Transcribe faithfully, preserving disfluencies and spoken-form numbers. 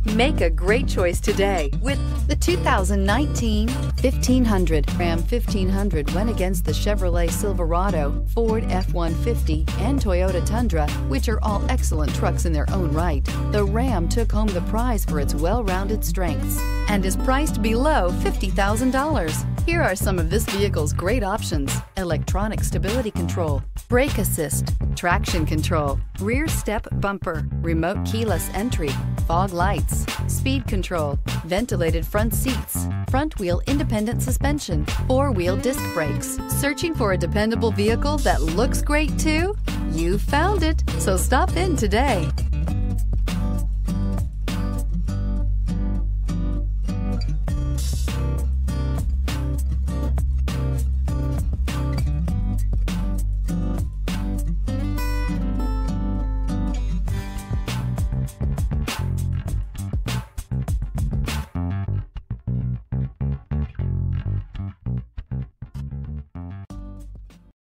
Make a great choice today with the two thousand nineteen fifteen hundred. Ram fifteen hundred went against the Chevrolet Silverado, Ford F one fifty, and Toyota Tundra, which are all excellent trucks in their own right. The Ram took home the prize for its well-rounded strengths and is priced below fifty thousand dollars. Here are some of this vehicle's great options: electronic stability control, brake assist, traction control, rear step bumper, remote keyless entry, fog lights, speed control, ventilated front seats, front wheel independent suspension, four-wheel disc brakes. Searching for a dependable vehicle that looks great too? You found it, so stop in today.